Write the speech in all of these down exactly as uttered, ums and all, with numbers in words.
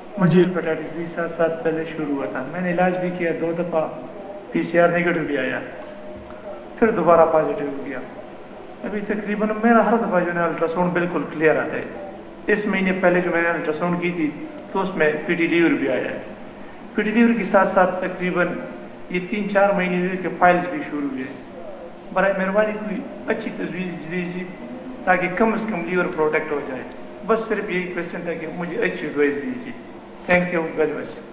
मुझे जी। Hepatitis B सात साल पहले शुरू हुआ था। मैंने इलाज भी किया, दो दफ़ा पीसीआर नेगेटिव भी आया, फिर दोबारा पॉजिटिव हो गया। अभी तकरीबन मेरा हर दफ़ा जो है अल्ट्रासाउंड बिल्कुल क्लियर आता है। इस महीने पहले जो मैंने अल्ट्रासाउंड की थी तो उसमें पीटी लीवर भी आया है। पीटी लीवर के साथ साथ तकरीबन ये तीन चार महीने हुए कि फाइल्स भी शुरू हुए। बराए मेहरबानी कोई अच्छी तजवीज़ दीजिए ताकि कम से कम लीवर प्रोटेक्ट हो जाए। बस सिर्फ यही क्वेश्चन था कि मुझे अच्छी एडवाइस दीजिए। Thank you very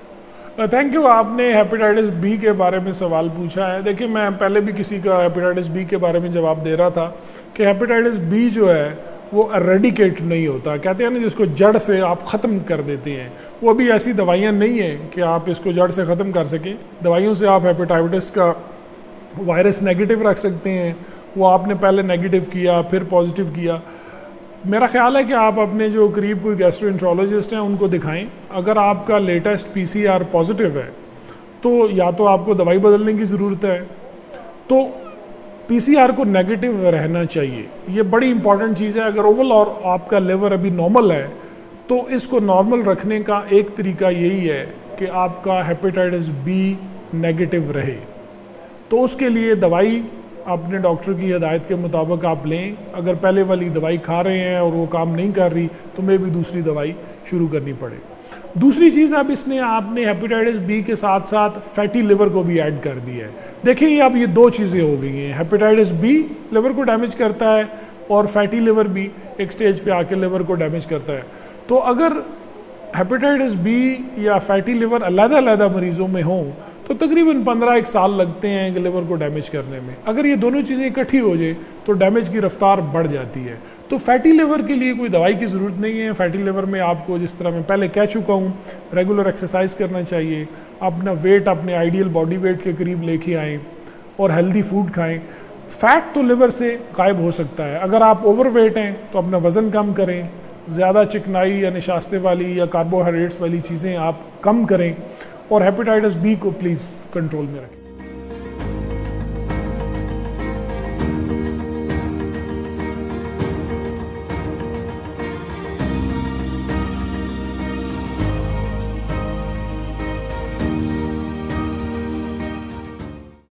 much. Thank you. आपने हेपेटाइटिस बी के बारे में सवाल पूछा है। देखिए, मैं पहले भी किसी का हेपेटाइटिस बी के बारे में जवाब दे रहा था कि हेपेटाइटिस बी जो है वो एरेडिकेट नहीं होता। कहते हैं ना, जिसको जड़ से आप ख़त्म कर देते हैं, वो भी ऐसी दवाइयाँ नहीं हैं कि आप इसको जड़ से ख़त्म कर सकें। दवाइयों से आप हेपेटाइटिस का वायरस नेगेटिव रख सकते हैं। वो आपने पहले नेगेटिव किया, फिर पॉजिटिव किया। मेरा ख्याल है कि आप अपने जो करीब कोई गैस्ट्रोएंट्रोलॉजिस्ट हैं उनको दिखाएं। अगर आपका लेटेस्ट पीसीआर पॉजिटिव है तो या तो आपको दवाई बदलने की ज़रूरत है, तो पीसीआर को नेगेटिव रहना चाहिए। ये बड़ी इंपॉर्टेंट चीज़ है। अगर ओवरऑल और आपका लेवर अभी नॉर्मल है तो इसको नॉर्मल रखने का एक तरीका यही है कि आपका हेपेटाइटिस बी नेगेटिव रहे। तो उसके लिए दवाई अपने डॉक्टर की हिदायत के मुताबिक आप लें। अगर पहले वाली दवाई खा रहे हैं और वो काम नहीं कर रही तो मे भी दूसरी दवाई शुरू करनी पड़े। दूसरी चीज़, अब इसने आपने हेपेटाइटिस बी के साथ साथ फैटी लिवर को भी ऐड कर दिया है। देखिए, ये अब ये दो चीज़ें हो गई हैं। हेपेटाइटिस बी लिवर को डैमेज करता है और फैटी लिवर भी एक स्टेज पे आके लिवर को डैमेज करता है। तो अगर हेपेटाइटिस बी या फैटी लिवर अलग-अलग मरीज़ों में हों तो तकरीबन पंद्रह एक साल लगते हैं कि लिवर को डैमेज करने में। अगर ये दोनों चीज़ें इकट्ठी हो जाए तो डैमेज की रफ्तार बढ़ जाती है। तो फैटी लिवर के लिए कोई दवाई की ज़रूरत नहीं है। फैटी लिवर में आपको, जिस तरह मैं पहले कह चुका हूँ, रेगुलर एक्सरसाइज करना चाहिए, अपना वेट अपने आइडियल बॉडी वेट के करीब लेके आएँ और हेल्दी फूड खाएँ। फ़ैट तो लिवर से गायब हो सकता है। अगर आप ओवर वेट हैं तो अपना वज़न कम करें, ज़्यादा चिकनाई या निशास्ते वाली या कार्बोहाइड्रेट्स वाली चीज़ें आप कम करें और हेपेटाइटिस बी को प्लीज़ कंट्रोल में रखें।